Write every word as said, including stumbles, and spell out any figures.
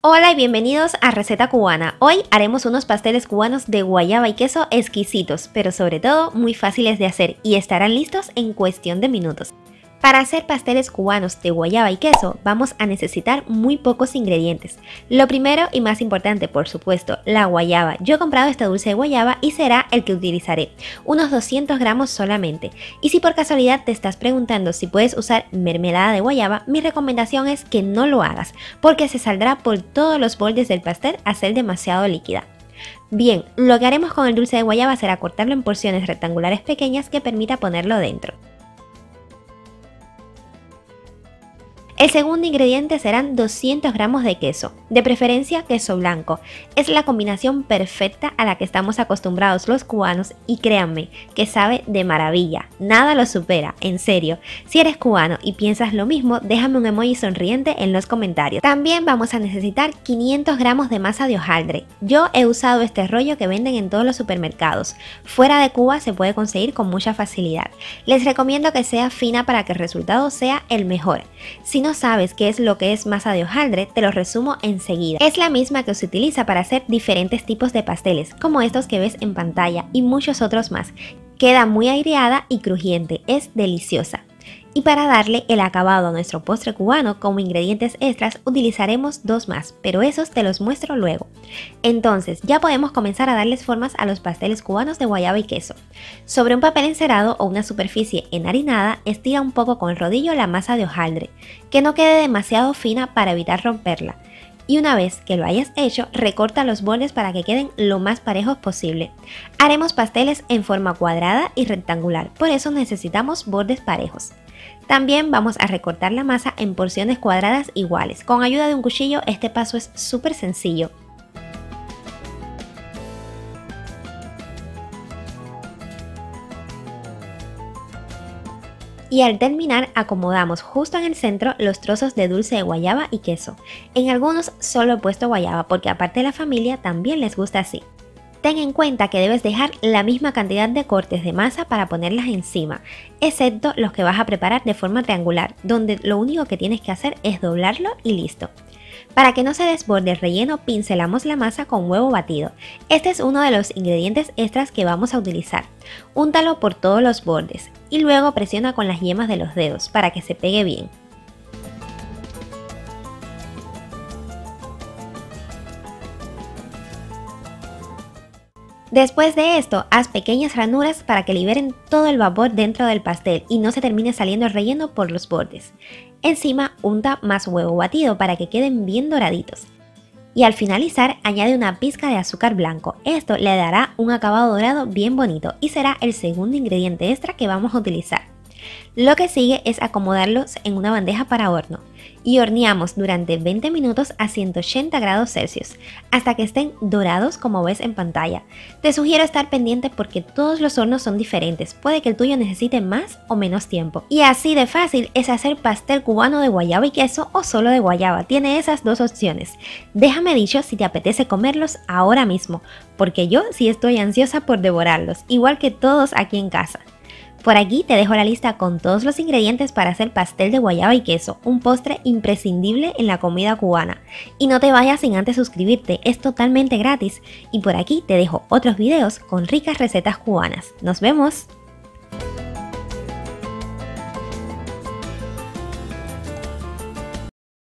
Hola y bienvenidos a Receta Cubana. Hoy haremos unos pasteles cubanos de guayaba y queso exquisitos, pero sobre todo muy fáciles de hacer y estarán listos en cuestión de minutos. Para hacer pasteles cubanos de guayaba y queso vamos a necesitar muy pocos ingredientes. Lo primero y más importante, por supuesto, la guayaba. Yo he comprado este dulce de guayaba y será el que utilizaré, unos doscientos gramos solamente. Y si por casualidad te estás preguntando si puedes usar mermelada de guayaba, mi recomendación es que no lo hagas, porque se saldrá por todos los bordes del pastel a ser demasiado líquida. Bien, lo que haremos con el dulce de guayaba será cortarlo en porciones rectangulares pequeñas que permita ponerlo dentro. El segundo ingrediente serán doscientos gramos de queso, de preferencia queso blanco. Es la combinación perfecta a la que estamos acostumbrados los cubanos y créanme que sabe de maravilla, nada lo supera, en serio. Si eres cubano y piensas lo mismo, déjame un emoji sonriente en los comentarios. También vamos a necesitar quinientos gramos de masa de hojaldre. Yo he usado este rollo que venden en todos los supermercados. Fuera de Cuba se puede conseguir con mucha facilidad. Les recomiendo que sea fina para que el resultado sea el mejor. Si no sabes qué es lo que es masa de hojaldre, te lo resumo enseguida. Es la misma que se utiliza para hacer diferentes tipos de pasteles, como estos que ves en pantalla y muchos otros más. Queda muy aireada y crujiente, es deliciosa. Y para darle el acabado a nuestro postre cubano como ingredientes extras utilizaremos dos más, pero esos te los muestro luego. Entonces ya podemos comenzar a darles formas a los pasteles cubanos de guayaba y queso. Sobre un papel encerado o una superficie enharinada, estira un poco con el rodillo la masa de hojaldre, que no quede demasiado fina para evitar romperla. Y una vez que lo hayas hecho, recorta los bordes para que queden lo más parejos posible. Haremos pasteles en forma cuadrada y rectangular, por eso necesitamos bordes parejos. También vamos a recortar la masa en porciones cuadradas iguales. Con ayuda de un cuchillo este paso es súper sencillo. Y al terminar acomodamos justo en el centro los trozos de dulce de guayaba y queso. En algunos solo he puesto guayaba porque aparte de la familia también les gusta así. Ten en cuenta que debes dejar la misma cantidad de cortes de masa para ponerlas encima, excepto los que vas a preparar de forma triangular, donde lo único que tienes que hacer es doblarlo y listo. Para que no se desborde el relleno, pincelamos la masa con huevo batido. Este es uno de los ingredientes extras que vamos a utilizar. Úntalo por todos los bordes y luego presiona con las yemas de los dedos para que se pegue bien. Después de esto, haz pequeñas ranuras para que liberen todo el vapor dentro del pastel y no se termine saliendo el relleno por los bordes. Encima unta más huevo batido para que queden bien doraditos. Y al finalizar añade una pizca de azúcar blanco. Esto le dará un acabado dorado bien bonito y será el segundo ingrediente extra que vamos a utilizar. Lo que sigue es acomodarlos en una bandeja para horno y horneamos durante veinte minutos a ciento ochenta grados Celsius hasta que estén dorados como ves en pantalla. Te sugiero estar pendiente porque todos los hornos son diferentes, puede que el tuyo necesite más o menos tiempo. Y así de fácil es hacer pastel cubano de guayaba y queso o solo de guayaba, tiene esas dos opciones. Déjame dicho si te apetece comerlos ahora mismo, porque yo sí estoy ansiosa por devorarlos, igual que todos aquí en casa. Por aquí te dejo la lista con todos los ingredientes para hacer pastel de guayaba y queso, un postre imprescindible en la comida cubana. Y no te vayas sin antes suscribirte, es totalmente gratis. Y por aquí te dejo otros videos con ricas recetas cubanas. ¡Nos vemos!